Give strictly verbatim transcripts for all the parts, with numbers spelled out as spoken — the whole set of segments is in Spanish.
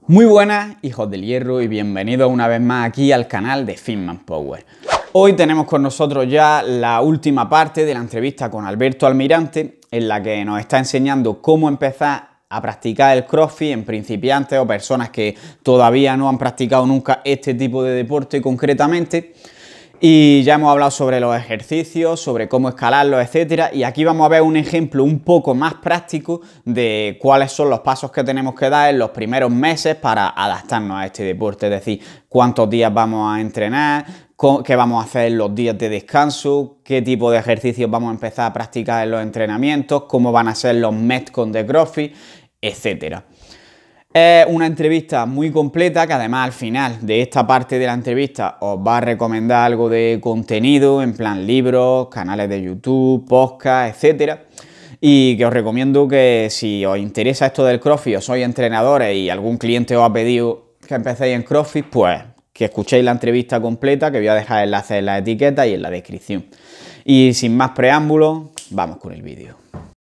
Muy buenas, hijos del hierro, y bienvenidos una vez más aquí al canal de Fitman Power. Hoy tenemos con nosotros ya la última parte de la entrevista con Alberto Almirante, en la que nos está enseñando cómo empezar a practicar el CrossFit en principiantes o personas que todavía no han practicado nunca este tipo de deporte concretamente. Y ya hemos hablado sobre los ejercicios, sobre cómo escalarlos, etcétera. Y aquí vamos a ver un ejemplo un poco más práctico de cuáles son los pasos que tenemos que dar en los primeros meses para adaptarnos a este deporte. Es decir, cuántos días vamos a entrenar, qué vamos a hacer en los días de descanso, qué tipo de ejercicios vamos a empezar a practicar en los entrenamientos, cómo van a ser los Metcons de CrossFit, etcétera. Es una entrevista muy completa que además al final de esta parte de la entrevista os va a recomendar algo de contenido, en plan libros, canales de YouTube, podcast, etcétera. Y que os recomiendo que si os interesa esto del CrossFit o sois entrenadores y algún cliente os ha pedido que empecéis en CrossFit, pues que escuchéis la entrevista completa, que voy a dejar enlaces en la etiqueta y en la descripción. Y sin más preámbulos, vamos con el vídeo.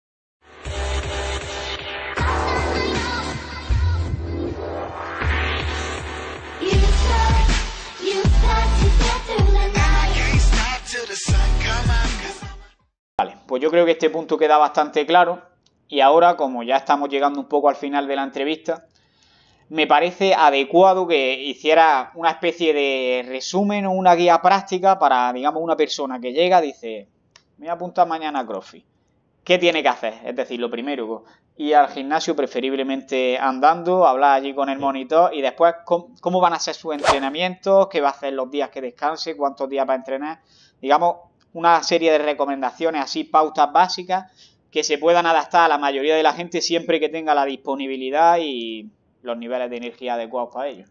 Vale, pues yo creo que este punto queda bastante claro y ahora, como ya estamos llegando un poco al final de la entrevista, me parece adecuado que hiciera una especie de resumen o una guía práctica para, digamos, una persona que llega y dice, me voy a apuntar mañana a CrossFit. ¿Qué tiene que hacer? Es decir, lo primero, ir al gimnasio, preferiblemente andando, hablar allí con el monitor y después cómo van a ser sus entrenamientos, qué va a hacer los días que descanse, cuántos días va a entrenar, digamos, una serie de recomendaciones así, pautas básicas que se puedan adaptar a la mayoría de la gente siempre que tenga la disponibilidad y los niveles de energía adecuados para ello.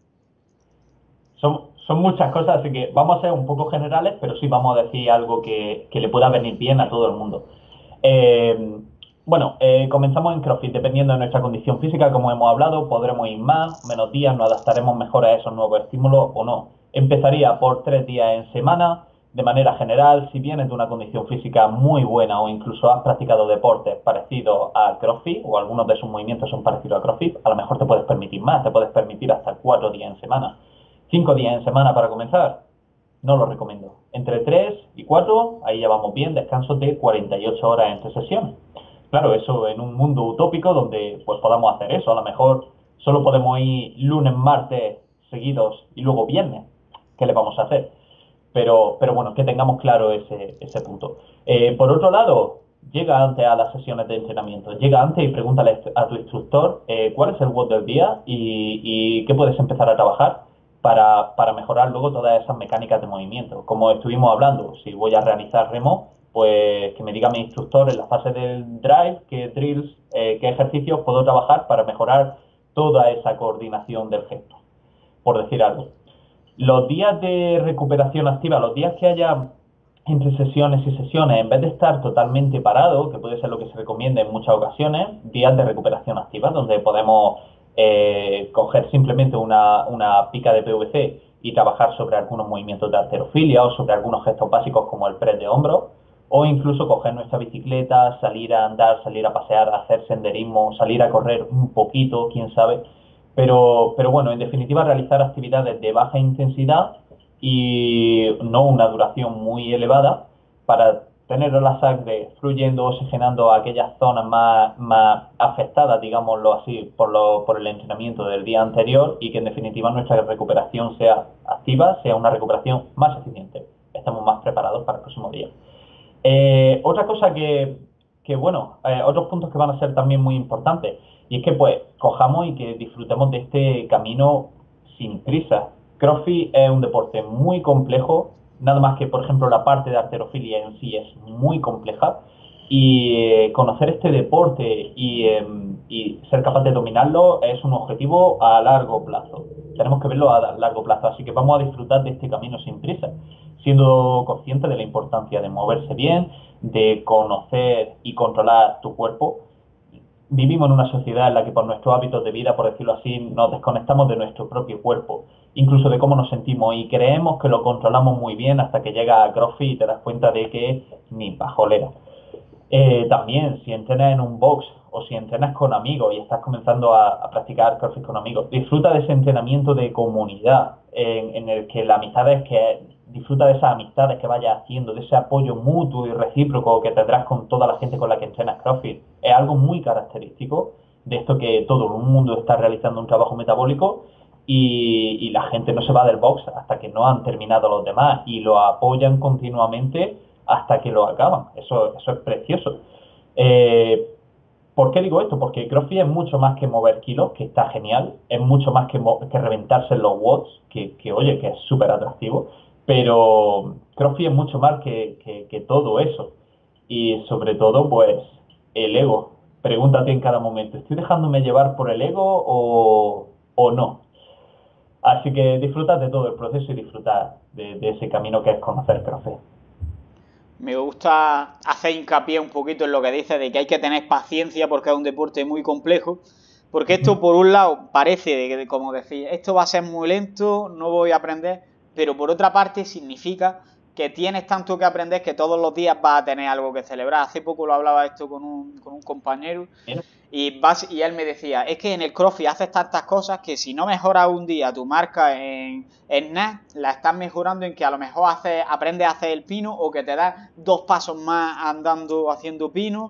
Son, son muchas cosas, así que vamos a ser un poco generales, pero sí vamos a decir algo que, que le pueda venir bien a todo el mundo. Eh, bueno, eh, comenzamos en CrossFit. Dependiendo de nuestra condición física, como hemos hablado, podremos ir más, menos días, nos adaptaremos mejor a esos nuevos estímulos o no. Empezaría por tres días en semana. De manera general, si vienes de una condición física muy buena o incluso has practicado deportes parecidos a CrossFit o algunos de sus movimientos son parecidos a CrossFit, a lo mejor te puedes permitir más, te puedes permitir hasta cuatro días en semana. Cinco días en semana para comenzar, no lo recomiendo. Entre tres y cuatro, ahí ya vamos bien, descansos de cuarenta y ocho horas entre sesiones. Claro, eso en un mundo utópico donde pues podamos hacer eso. A lo mejor solo podemos ir lunes, martes seguidos y luego viernes. ¿Qué le vamos a hacer? Pero, pero bueno, que tengamos claro ese, ese punto. Eh, por otro lado, llega antes a las sesiones de entrenamiento. Llega antes y pregúntale a tu instructor eh, cuál es el WOD del día y, y qué puedes empezar a trabajar para, para mejorar luego todas esas mecánicas de movimiento. Como estuvimos hablando, si voy a realizar remo, pues que me diga mi instructor en la fase del drive qué drills, eh, qué ejercicios puedo trabajar para mejorar toda esa coordinación del gesto, por decir algo. Los días de recuperación activa, los días que haya entre sesiones y sesiones, en vez de estar totalmente parado, que puede ser lo que se recomienda en muchas ocasiones, días de recuperación activa, donde podemos eh, coger simplemente una, una pica de P V C y trabajar sobre algunos movimientos de halterofilia o sobre algunos gestos básicos como el press de hombros, o incluso coger nuestra bicicleta, salir a andar, salir a pasear, hacer senderismo, salir a correr un poquito, quién sabe. Pero, pero bueno, en definitiva, realizar actividades de baja intensidad y no una duración muy elevada para tener la sangre fluyendo, oxigenando aquellas zonas más, más afectadas, digámoslo así, por, lo, por el entrenamiento del día anterior y que en definitiva nuestra recuperación sea activa, sea una recuperación más eficiente. Estamos más preparados para el próximo día. Eh, otra cosa que, que bueno, eh, otros puntos que van a ser también muy importantes, y es que pues cojamos y que disfrutemos de este camino sin prisa. CrossFit es un deporte muy complejo, nada más que por ejemplo la parte de halterofilia en sí es muy compleja, y eh, conocer este deporte y, eh, y ser capaz de dominarlo es un objetivo a largo plazo. Tenemos que verlo a largo plazo, así que vamos a disfrutar de este camino sin prisa, siendo consciente de la importancia de moverse bien, de conocer y controlar tu cuerpo. Vivimos en una sociedad en la que por nuestros hábitos de vida, por decirlo así, nos desconectamos de nuestro propio cuerpo, incluso de cómo nos sentimos, y creemos que lo controlamos muy bien hasta que llega a CrossFit y te das cuenta de que ni pajolera. Eh, también, si entrenas en un box o si entrenas con amigos y estás comenzando a, a practicar CrossFit con amigos, disfruta de ese entrenamiento de comunidad en, en el que la amistad es que disfruta de esas amistades que vayas haciendo, de ese apoyo mutuo y recíproco que tendrás con toda la gente con la que entrenas CrossFit. Es algo muy característico de esto que todo el mundo está realizando un trabajo metabólico y, y la gente no se va del box hasta que no han terminado los demás y lo apoyan continuamente hasta que lo acaban. Eso, eso es precioso. Eh, ¿Por qué digo esto? Porque CrossFit es mucho más que mover kilos, que está genial, es mucho más que, que reventarse en los watts, que, que oye, que es súper atractivo, pero CrossFit es mucho más que, que, que todo eso. Y sobre todo, pues, el ego. Pregúntate en cada momento, ¿estoy dejándome llevar por el ego o, o no? Así que disfruta de todo el proceso y disfruta de, de ese camino que es conocer CrossFit. Me gusta hacer hincapié un poquito en lo que dices de que hay que tener paciencia porque es un deporte muy complejo. Porque esto, por un lado, parece, de, como decir, esto va a ser muy lento, no voy a aprender, pero por otra parte significa que tienes tanto que aprender que todos los días vas a tener algo que celebrar. Hace poco lo hablaba esto con un, con un compañero y, vas, y él me decía, es que en el CrossFit haces tantas cosas que si no mejoras un día tu marca en, en N A S, la estás mejorando en que a lo mejor haces, aprendes a hacer el pino o que te das dos pasos más andando haciendo pino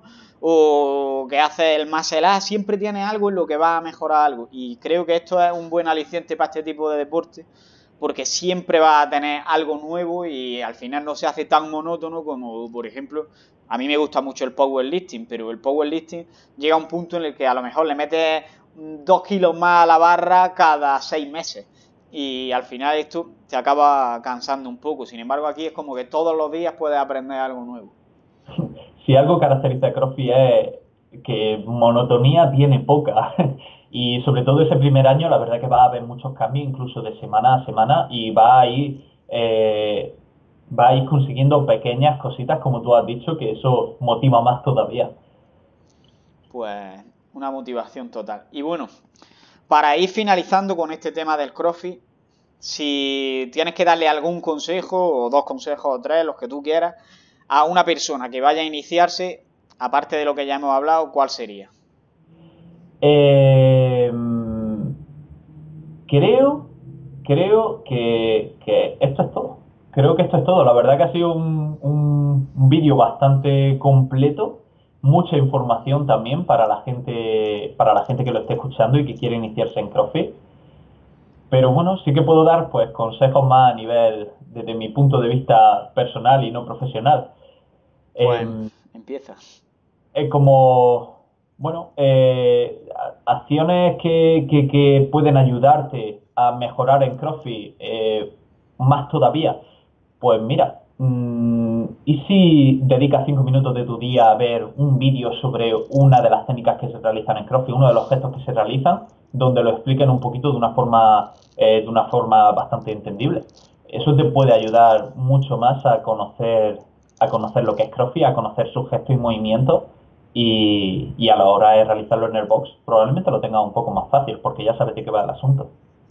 o que haces el muscle up, siempre tienes algo en lo que vas a mejorar algo. Y creo que esto es un buen aliciente para este tipo de deporte, porque siempre vas a tener algo nuevo y al final no se hace tan monótono como, por ejemplo, a mí me gusta mucho el powerlifting, pero el powerlifting llega a un punto en el que a lo mejor le metes dos kilos más a la barra cada seis meses y al final esto te acaba cansando un poco. Sin embargo, aquí es como que todos los días puedes aprender algo nuevo. Si algo caracteriza a CrossFit es que monotonía tiene poca. Y sobre todo ese primer año, la verdad que va a haber muchos cambios, incluso de semana a semana, y va a ir, eh, va a ir consiguiendo pequeñas cositas, como tú has dicho, que eso motiva más todavía. Pues una motivación total. Y bueno, para ir finalizando con este tema del CrossFit, si tienes que darle algún consejo, o dos consejos o tres, los que tú quieras, a una persona que vaya a iniciarse, aparte de lo que ya hemos hablado, ¿cuál sería? Eh, creo, creo que, que esto es todo. Creo que esto es todo. La verdad que ha sido un, un, un vídeo bastante completo, mucha información también para la gente, para la gente que lo esté escuchando y que quiere iniciarse en CrossFit. Pero bueno, sí que puedo dar pues consejos más a nivel desde mi punto de vista personal y no profesional. Pues Eh, empieza. Es como, bueno, eh, acciones que, que, que pueden ayudarte a mejorar en CrossFit eh, más todavía. Pues mira, mmm, ¿y si dedicas cinco minutos de tu día a ver un vídeo sobre una de las técnicas que se realizan en CrossFit, uno de los gestos que se realizan, donde lo expliquen un poquito de una forma, eh, de una forma bastante entendible? Eso te puede ayudar mucho más a conocer, a conocer lo que es CrossFit, a conocer sus gestos y movimientos y, y a la hora de realizarlo en el box probablemente lo tengas un poco más fácil porque ya sabes de qué va el asunto.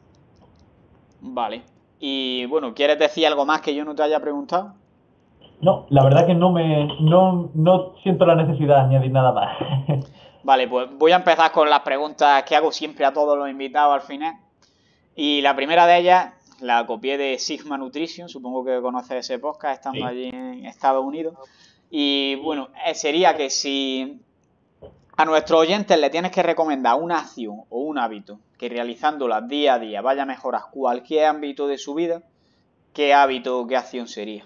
Vale. Y bueno, ¿quieres decir algo más que yo no te haya preguntado? No, la verdad que no me no, no siento la necesidad de añadir nada más. Vale, pues voy a empezar con las preguntas que hago siempre a todos los invitados al final. Y la primera de ellas la copié de Sigma Nutrition, supongo que conoces ese podcast estando Sí. allí en Estados Unidos. Y bueno, sería que si a nuestros oyentes le tienes que recomendar una acción o un hábito que realizándola día a día vaya a mejorar cualquier ámbito de su vida, ¿qué hábito o qué acción sería?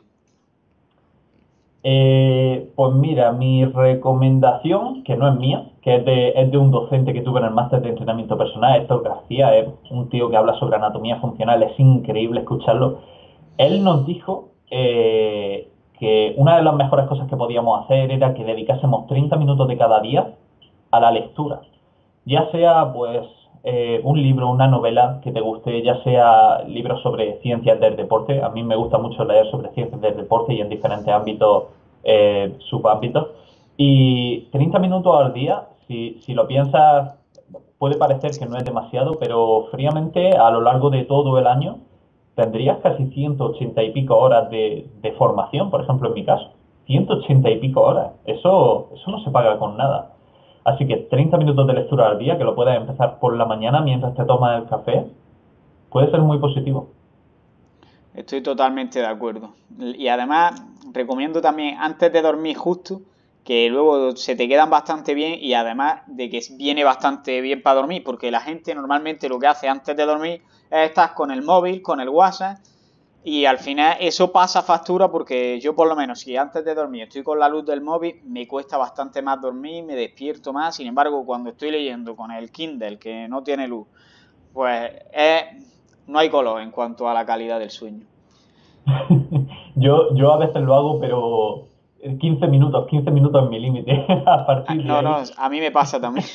Eh, pues mira, mi recomendación, que no es mía, que es de, es de un docente que tuve en el máster de entrenamiento personal, Héctor García, es un tío que habla sobre anatomía funcional, es increíble escucharlo. Él nos dijo eh, que una de las mejores cosas que podíamos hacer era que dedicásemos treinta minutos de cada día a la lectura. Ya sea pues eh, un libro, una novela que te guste, ya sea libros sobre ciencias del deporte. A mí me gusta mucho leer sobre ciencias del deporte y en diferentes ámbitos, eh, subámbitos. Y treinta minutos al día, si, si lo piensas, puede parecer que no es demasiado, pero fríamente a lo largo de todo el año tendrías casi ciento ochenta y pico horas de, de formación, por ejemplo, en mi caso. ciento ochenta y pico horas. Eso, eso no se paga con nada. Así que treinta minutos de lectura al día, que lo puedes empezar por la mañana mientras te tomas el café, puede ser muy positivo. Estoy totalmente de acuerdo. Y además, recomiendo también antes de dormir justo, que luego se te quedan bastante bien y además de que viene bastante bien para dormir, porque la gente normalmente lo que hace antes de dormir es estar con el móvil, con el WhatsApp, y al final eso pasa factura porque yo por lo menos si antes de dormir estoy con la luz del móvil me cuesta bastante más dormir, me despierto más. Sin embargo, cuando estoy leyendo con el Kindle que no tiene luz, pues es, no hay color en cuanto a la calidad del sueño. Yo, yo a veces lo hago, pero quince minutos, quince minutos es mi límite. A Ah, partir de no, no, ahí. a mí me pasa también.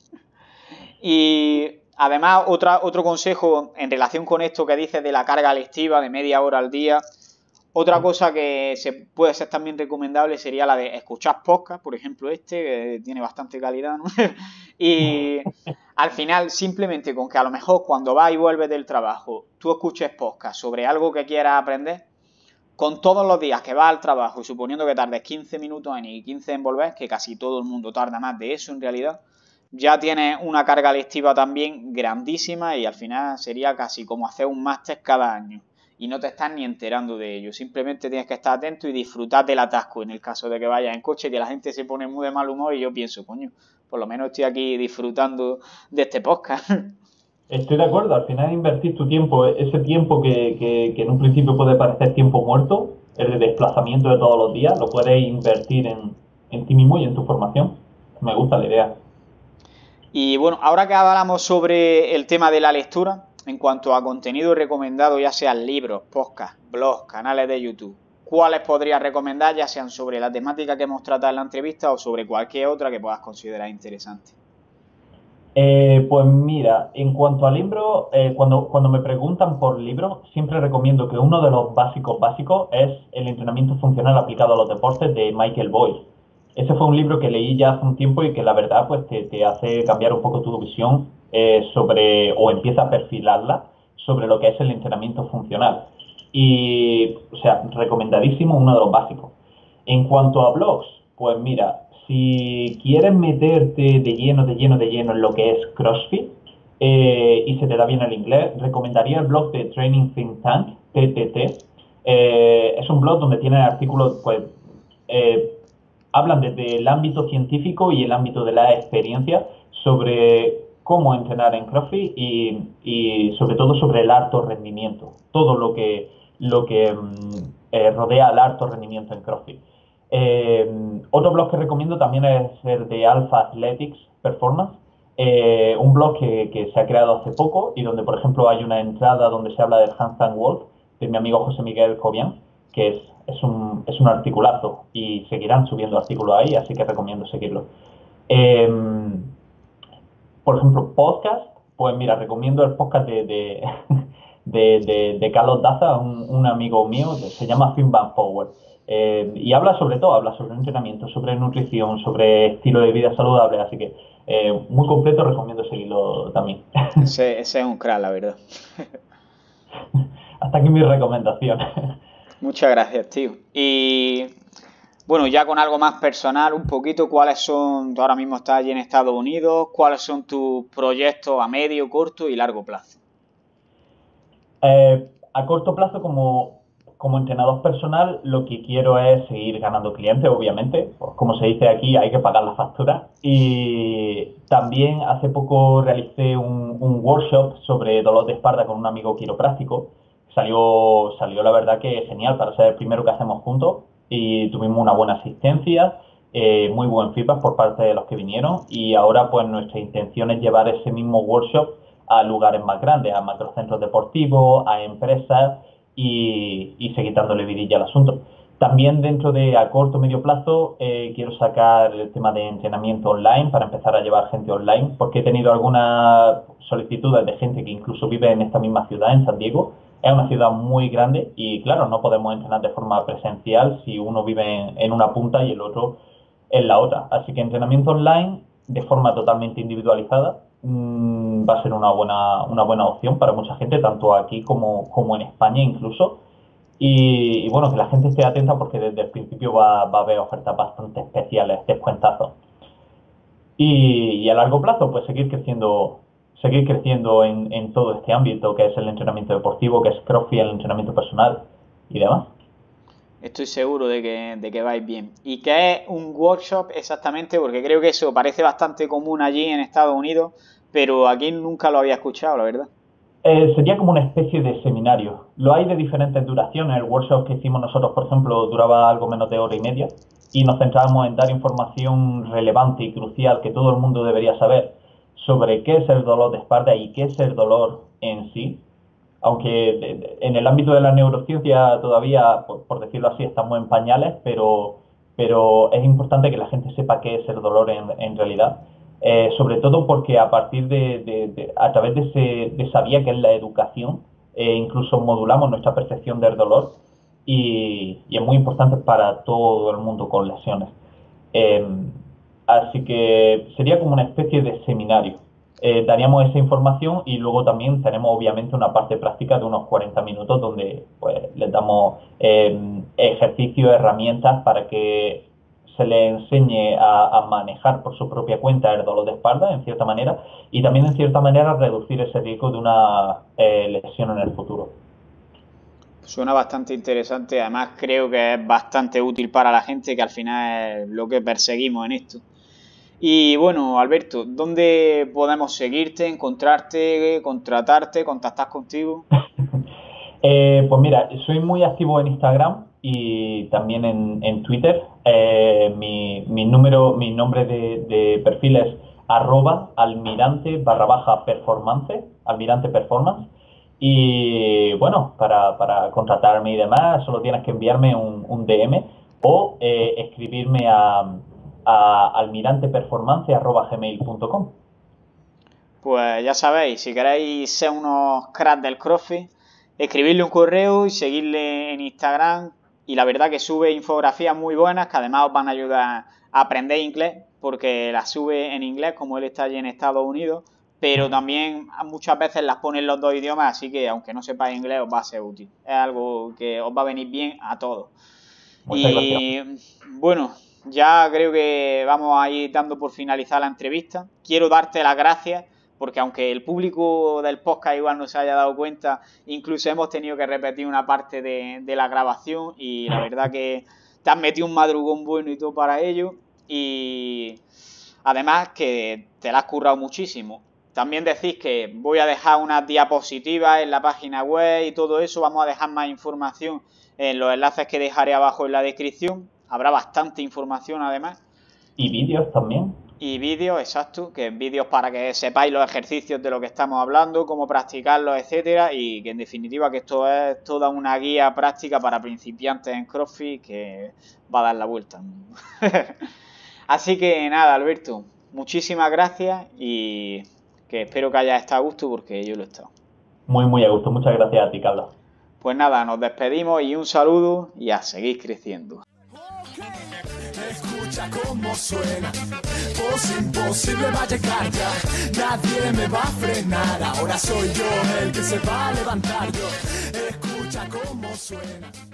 Y además, otra, otro consejo en relación con esto que dices de la carga lectiva de media hora al día, otra cosa que se puede ser también recomendable sería la de escuchar podcast, por ejemplo este, que tiene bastante calidad, ¿no? Y al final, simplemente con que a lo mejor cuando vas y vuelves del trabajo, tú escuches podcast sobre algo que quieras aprender, con todos los días que vas al trabajo y suponiendo que tardes quince minutos en ir y quince en volver, que casi todo el mundo tarda más de eso en realidad, ya tienes una carga lectiva también grandísima y al final sería casi como hacer un máster cada año y no te estás ni enterando de ello. Simplemente tienes que estar atento y disfrutar del atasco en el caso de que vayas en coche, que la gente se pone muy de mal humor y yo pienso, coño, por lo menos estoy aquí disfrutando de este podcast. Estoy de acuerdo, al final invertir tu tiempo, ese tiempo que, que, que en un principio puede parecer tiempo muerto, el de desplazamiento de todos los días, lo puedes invertir en, en ti mismo y en tu formación. Me gusta la idea. Y bueno, ahora que hablamos sobre el tema de la lectura, en cuanto a contenido recomendado, ya sean libros, podcasts, blogs, canales de YouTube, ¿cuáles podrías recomendar, ya sean sobre la temática que hemos tratado en la entrevista o sobre cualquier otra que puedas considerar interesante? Eh, pues mira, en cuanto a libros, eh, cuando, cuando me preguntan por libros, siempre recomiendo que uno de los básicos básicos es El entrenamiento funcional aplicado a los deportes de Michael Boyle. Ese fue un libro que leí ya hace un tiempo y que la verdad pues te, te hace cambiar un poco tu visión eh, sobre, o empieza a perfilarla sobre lo que es el entrenamiento funcional. Y, o sea, recomendadísimo, uno de los básicos. En cuanto a blogs, pues mira, si quieres meterte de lleno, de lleno, de lleno en lo que es CrossFit eh, y se te da bien el inglés, recomendaría el blog de Training Think Tank, T T T. Eh, es un blog donde tienen artículos, pues, eh, hablan desde el ámbito científico y el ámbito de la experiencia sobre cómo entrenar en CrossFit y, y sobre todo sobre el alto rendimiento, todo lo que, lo que mm, eh, rodea al alto rendimiento en CrossFit. Eh, otro blog que recomiendo también es el de Alpha Athletics Performance, eh, un blog que, que se ha creado hace poco y donde, por ejemplo, hay una entrada donde se habla del handstand walk de mi amigo José Miguel Cobian, que es, es, un, es un articulazo y seguirán subiendo artículos ahí, así que recomiendo seguirlo. Eh, por ejemplo, podcast, pues mira, recomiendo el podcast de, de, de, de, de Carlos Daza, un, un amigo mío, se llama Film Band Power. Eh, y habla sobre todo, habla sobre entrenamiento, sobre nutrición, sobre estilo de vida saludable, así que eh, muy completo, recomiendo seguirlo también. Ese, ese es un crack, la verdad. Hasta aquí mi recomendación. Muchas gracias, tío. Y bueno, ya con algo más personal, un poquito, ¿cuáles son, tú ahora mismo estás allí en Estados Unidos, cuáles son tus proyectos a medio, corto y largo plazo? Eh, a corto plazo, como, como entrenador personal, lo que quiero es seguir ganando clientes, obviamente. Pues, como se dice aquí, hay que pagar las facturas. Y también hace poco realicé un, un workshop sobre dolor de espalda con un amigo quiropráctico. Salió, salió la verdad que genial para ser el primero que hacemos juntos y tuvimos una buena asistencia, eh, muy buen feedback por parte de los que vinieron y ahora pues nuestra intención es llevar ese mismo workshop a lugares más grandes, a macrocentros deportivos, a empresas y, y seguir dándole vidilla al asunto. También dentro de a corto o medio plazo eh, quiero sacar el tema de entrenamiento online para empezar a llevar gente online porque he tenido algunas solicitudes de gente que incluso vive en esta misma ciudad, en San Diego. Es una ciudad muy grande y claro, no podemos entrenar de forma presencial si uno vive en, en una punta y el otro en la otra. Así que entrenamiento online de forma totalmente individualizada mmm, va a ser una buena, una buena opción para mucha gente, tanto aquí como, como en España incluso. Y, y bueno, que la gente esté atenta porque desde el principio va, va a haber ofertas bastante especiales, descuentazos. Y, y a largo plazo, pues seguir creciendo, seguir creciendo en, en todo este ámbito que es el entrenamiento deportivo, que es CrossFit, el entrenamiento personal y demás. Estoy seguro de que, de que vais bien. ¿Y qué es un workshop exactamente? Porque creo que eso parece bastante común allí en Estados Unidos, pero aquí nunca lo había escuchado, la verdad. Eh, sería como una especie de seminario. Lo hay de diferentes duraciones. El workshop que hicimos nosotros, por ejemplo, duraba algo menos de hora y media y nos centrábamos en dar información relevante y crucial que todo el mundo debería saber sobre qué es el dolor de espalda y qué es el dolor en sí. Aunque en el ámbito de la neurociencia todavía, por, por decirlo así, estamos en pañales, pero, pero es importante que la gente sepa qué es el dolor en, en realidad. Eh, sobre todo porque a partir de, de, de a través de, ese, de esa vía que es la educación, eh, incluso modulamos nuestra percepción del dolor y, y es muy importante para todo el mundo con lesiones. Eh, Así que sería como una especie de seminario. Eh, daríamos esa información y luego también tenemos obviamente una parte práctica de unos cuarenta minutos donde pues les damos eh, ejercicios, herramientas para que se les enseñe a, a manejar por su propia cuenta el dolor de espalda en cierta manera y también en cierta manera reducir ese riesgo de una eh, lesión en el futuro. Suena bastante interesante, además creo que es bastante útil para la gente, que al final es lo que perseguimos en esto. Y bueno, Alberto, ¿dónde podemos seguirte, encontrarte, contratarte, contactar contigo? Eh, pues mira, soy muy activo en Instagram y también en, en Twitter. Eh, mi, mi número, mi nombre de, de perfil es arroba almirante barra baja performance, almirante performance. Y bueno, para, para contratarme y demás, solo tienes que enviarme un, un D M o eh, escribirme a, a almiranteperformance arroba gmail punto com. Pues ya sabéis, si queréis ser unos cracks del CrossFit, escribirle un correo y seguirle en Instagram. Y la verdad que sube infografías muy buenas que además os van a ayudar a aprender inglés, porque las sube en inglés, como él está allí en Estados Unidos, pero también muchas veces las pone en los dos idiomas, así que aunque no sepáis inglés os va a ser útil. Es algo que os va a venir bien a todos. Muchas gracias. Y bueno, ya creo que vamos a ir dando por finalizar la entrevista. Quiero darte las gracias porque aunque el público del podcast igual no se haya dado cuenta, incluso hemos tenido que repetir una parte de, de la grabación y la verdad que te has metido un madrugón bueno y todo para ello y además que te la has currado muchísimo. También decís que voy a dejar unas diapositivas en la página web y todo eso, vamos a dejar más información en los enlaces que dejaré abajo en la descripción, habrá bastante información además. Y vídeos también. Y vídeos, exacto, que vídeos para que sepáis los ejercicios de lo que estamos hablando, cómo practicarlos, etcétera, y que en definitiva que esto es toda una guía práctica para principiantes en CrossFit que va a dar la vuelta. Así que nada, Alberto, muchísimas gracias y que espero que hayas estado a gusto porque yo lo he estado. Muy, muy a gusto. Muchas gracias a ti, Carlos. Pues nada, nos despedimos y un saludo y a seguir creciendo. Escucha cómo suena, voz imposible va a llegar ya, nadie me va a frenar, ahora soy yo el que se va a levantar yo, escucha cómo suena.